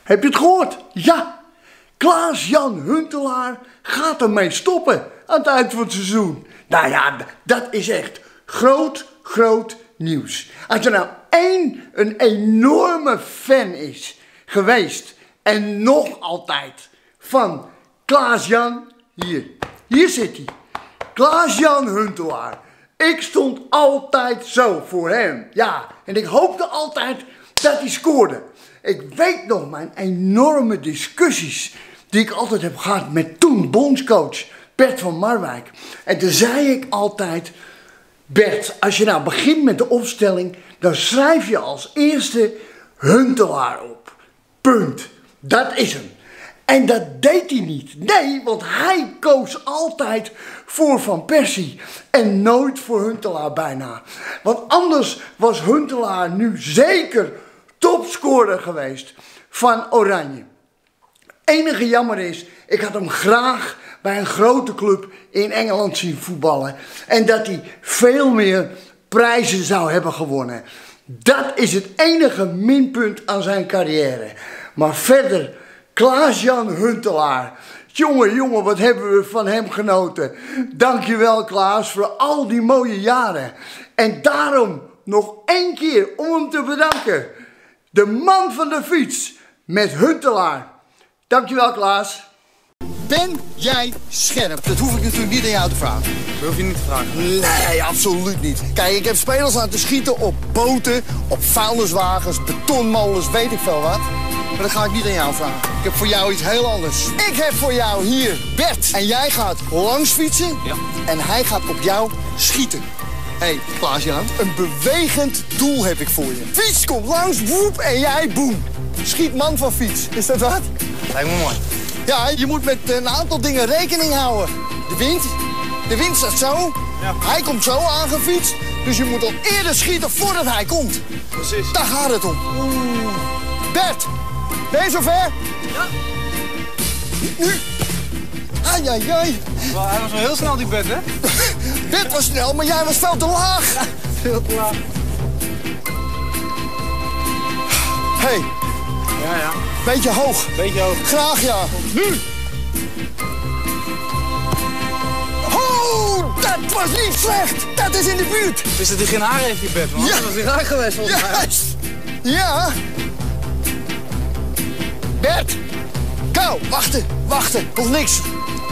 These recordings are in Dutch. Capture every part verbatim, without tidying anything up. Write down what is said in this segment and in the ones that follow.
Heb je het gehoord? Ja, Klaas-Jan Huntelaar gaat ermee stoppen aan het eind van het seizoen. Nou ja, dat is echt groot, groot nieuws. Als er nou één een enorme fan is geweest en nog altijd van Klaas-Jan, hier, hier zit hij. Klaas-Jan Huntelaar. Ik stond altijd zo voor hem. Ja, en ik hoopte altijd dat hij scoorde. Ik weet nog mijn enorme discussies die ik altijd heb gehad met toen bondscoach Bert van Marwijk. En toen zei ik altijd, Bert, als je nou begint met de opstelling, dan schrijf je als eerste Huntelaar op. Punt. Dat is hem. En dat deed hij niet. Nee, want hij koos altijd voor Van Persie en nooit voor Huntelaar bijna. Want anders was Huntelaar nu zeker topscorer geweest van Oranje. Enige jammer is, ik had hem graag bij een grote club in Engeland zien voetballen. En dat hij veel meer prijzen zou hebben gewonnen. Dat is het enige minpunt aan zijn carrière. Maar verder, Klaas-Jan Huntelaar. Jongen, jongen, wat hebben we van hem genoten. Dankjewel Klaas voor al die mooie jaren. En daarom nog één keer om hem te bedanken. De man van de fiets met Huntelaar. Dankjewel Klaas. Ben jij scherp? Dat hoef ik natuurlijk niet aan jou te vragen. Dat hoef je niet te vragen. Nee, absoluut niet. Kijk, ik heb spelers laten schieten op boten, op vuilniswagens, betonmolens, weet ik veel wat. Maar dat ga ik niet aan jou vragen. Ik heb voor jou iets heel anders. Ik heb voor jou hier Bert. En jij gaat langs fietsen. Ja. En hij gaat op jou schieten. Hé, hey, Klaas-Jan, een bewegend doel heb ik voor je. Fiets komt langs, woep, en jij boem. Schiet man van fiets. Is dat wat? Lijkt me mooi. Ja, je moet met een aantal dingen rekening houden. De wind. De wind staat zo. Ja. Hij komt zo aangefietst. Dus je moet al eerder schieten voordat hij komt. Precies. Daar gaat het om. Oeh. Bert, ben je zover? Ja. Nu. Ai, ai, ai. Well, hij was wel heel snel die Bert, hè? Bert was snel, maar jij was veel te laag. Ja, veel te laag. Hey. Ja, ja. Beetje hoog. Beetje hoog. Graag, ja. Nu. Oh, dat was niet slecht. Dat is in de buurt. Is dat hij geen haar heeft, die Bert, man? Ja. Dat was hij raar geweest, volgens mij. Juist. Ja. Bert. Kou, wachten, wachten. Nog niks.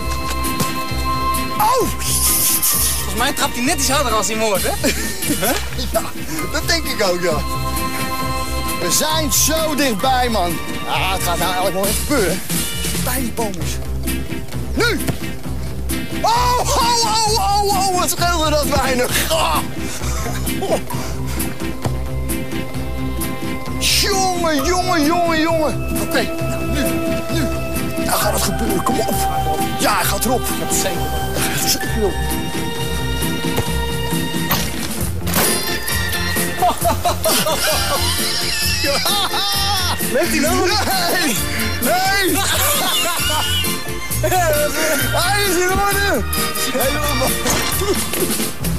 Oh. Volgens mij trapt hij net iets harder als hij moord, hè? Huh? Ja, dat denk ik ook, ja. We zijn zo dichtbij, man. Ah, het gaat nou eigenlijk wel even gebeuren. Bij die bomen. Nu! Oh, oh, oh, oh, oh, wat scheelde dat weinig. Ah. Oh. Jongen, jongen, jongen, jongen. Oké, okay, nou, nu, nu. Nou gaat het gebeuren, kom op. Ja, hij gaat erop. Dat is zeker. Hij gaat zeker op. Leeft hij nou? Nee! Nee! Hij is in orde! Helemaal.